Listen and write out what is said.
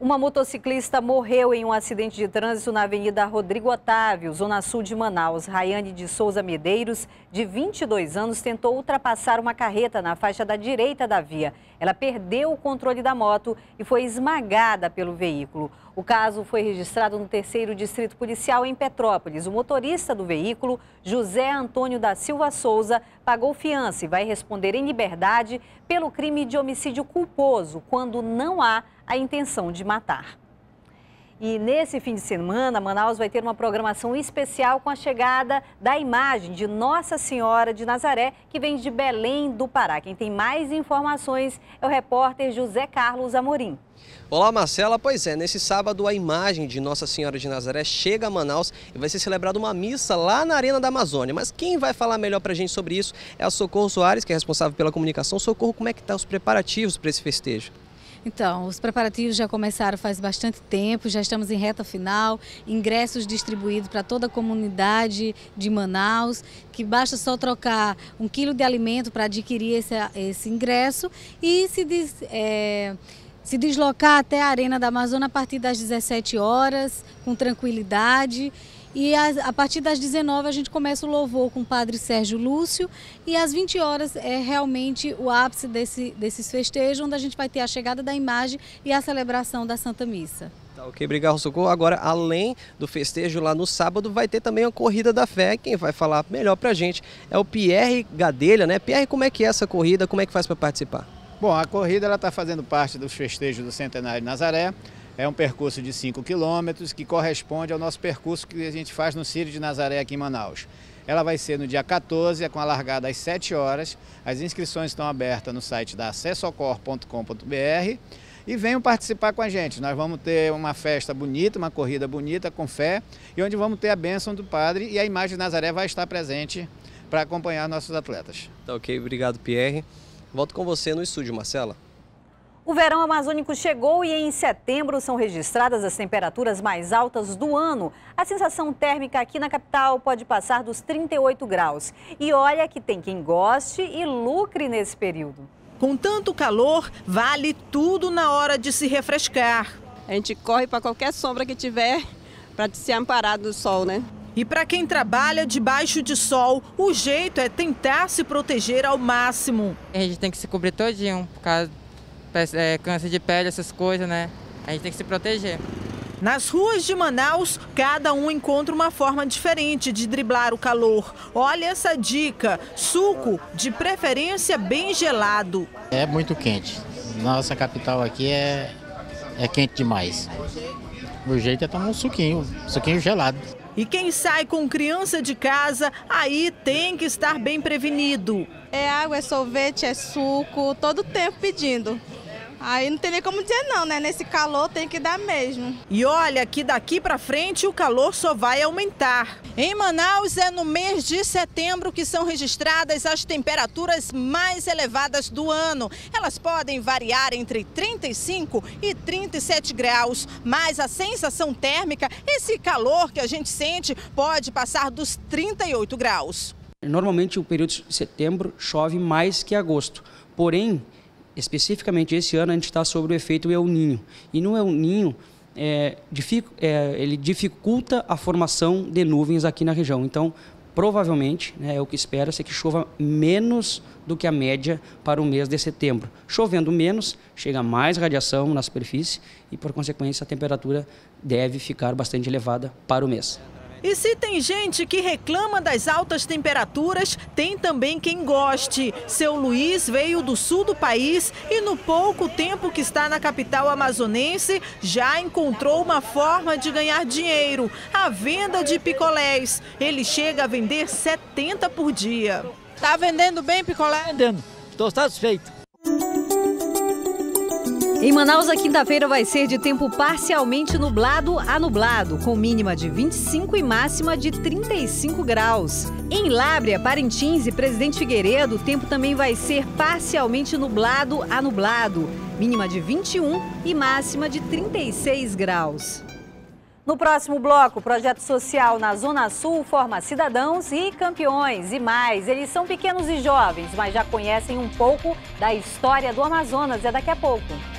Uma motociclista morreu em um acidente de trânsito na Avenida Rodrigo Otávio, zona sul de Manaus. Rayane de Souza Medeiros, de 22 anos, tentou ultrapassar uma carreta na faixa da direita da via. Ela perdeu o controle da moto e foi esmagada pelo veículo. O caso foi registrado no 3º Distrito Policial em Petrópolis. O motorista do veículo, José Antônio da Silva Souza, pagou fiança e vai responder em liberdade pelo crime de homicídio culposo, quando não há a intenção de matar. E nesse fim de semana, Manaus vai ter uma programação especial com a chegada da imagem de Nossa Senhora de Nazaré, que vem de Belém do Pará. Quem tem mais informações é o repórter José Carlos Amorim. Olá, Marcela. Pois é, nesse sábado a imagem de Nossa Senhora de Nazaré chega a Manaus e vai ser celebrada uma missa lá na Arena da Amazônia. Mas quem vai falar melhor pra gente sobre isso é a Socorro Soares, que é responsável pela comunicação. Socorro, como é que estão os preparativos para esse festejo? Então, os preparativos já começaram faz bastante tempo, já estamos em reta final, ingressos distribuídos para toda a comunidade de Manaus, que basta só trocar 1 quilo de alimento para adquirir esse ingresso e se deslocar até a Arena da Amazônia a partir das 17 horas, com tranquilidade. E a partir das 19 a gente começa o louvor com o Padre Sérgio Lúcio e às 20 horas é realmente o ápice desses festejos, onde a gente vai ter a chegada da imagem e a celebração da Santa Missa. Tá, ok, obrigado, Socorro. Agora, além do festejo lá no sábado, vai ter também a Corrida da Fé. Quem vai falar melhor pra gente é o Pierre Gadelha, né? Pierre, como é que é essa corrida? Como é que faz para participar? Bom, a corrida está fazendo parte dos festejos do Centenário de Nazaré. É um percurso de 5 quilômetros que corresponde ao nosso percurso que a gente faz no Círio de Nazaré aqui em Manaus. Ela vai ser no dia 14, com a largada às 7 horas. As inscrições estão abertas no site da acessocor.com.br e venham participar com a gente. Nós vamos ter uma festa bonita, uma corrida bonita com fé e onde vamos ter a bênção do Padre e a imagem de Nazaré vai estar presente para acompanhar nossos atletas. Tá, ok, obrigado, Pierre. Volto com você no estúdio, Marcela. O verão amazônico chegou e em setembro são registradas as temperaturas mais altas do ano. A sensação térmica aqui na capital pode passar dos 38 graus. E olha que tem quem goste e lucre nesse período. Com tanto calor, vale tudo na hora de se refrescar. A gente corre para qualquer sombra que tiver para se amparar do sol, né? E para quem trabalha debaixo de sol, o jeito é tentar se proteger ao máximo. A gente tem que se cobrir todinho por causa câncer de pele, essas coisas, né? A gente tem que se proteger. Nas ruas de Manaus, cada um encontra uma forma diferente de driblar o calor. Olha essa dica, suco, de preferência bem gelado. É muito quente. Nossa capital aqui é quente demais. O jeito é tomar um suquinho gelado. E quem sai com criança de casa, aí tem que estar bem prevenido. É água, é sorvete, é suco, todo o tempo pedindo. Aí não tem nem como dizer não, né? Nesse calor tem que dar mesmo. E olha que daqui para frente o calor só vai aumentar. Em Manaus é no mês de setembro que são registradas as temperaturas mais elevadas do ano. Elas podem variar entre 35 e 37 graus, mas a sensação térmica, esse calor que a gente sente, pode passar dos 38 graus. Normalmente o período de setembro chove mais que agosto, porém, especificamente esse ano a gente está sobre o efeito El Niño. E no El Niño ele dificulta a formação de nuvens aqui na região. Então, provavelmente, o que espera-se é que chova menos do que a média para o mês de setembro. Chovendo menos, chega mais radiação na superfície e, por consequência, a temperatura deve ficar bastante elevada para o mês. E se tem gente que reclama das altas temperaturas, tem também quem goste. Seu Luiz veio do sul do país e no pouco tempo que está na capital amazonense, já encontrou uma forma de ganhar dinheiro, a venda de picolés. Ele chega a vender 70 por dia. Tá vendendo bem picolé? Vendendo, estou satisfeito. Em Manaus, a quinta-feira vai ser de tempo parcialmente nublado a nublado, com mínima de 25 e máxima de 35 graus. Em Lábrea, Parintins e Presidente Figueiredo, o tempo também vai ser parcialmente nublado a nublado, mínima de 21 e máxima de 36 graus. No próximo bloco, o projeto social na Zona Sul forma cidadãos e campeões e mais. Eles são pequenos e jovens, mas já conhecem um pouco da história do Amazonas. É daqui a pouco.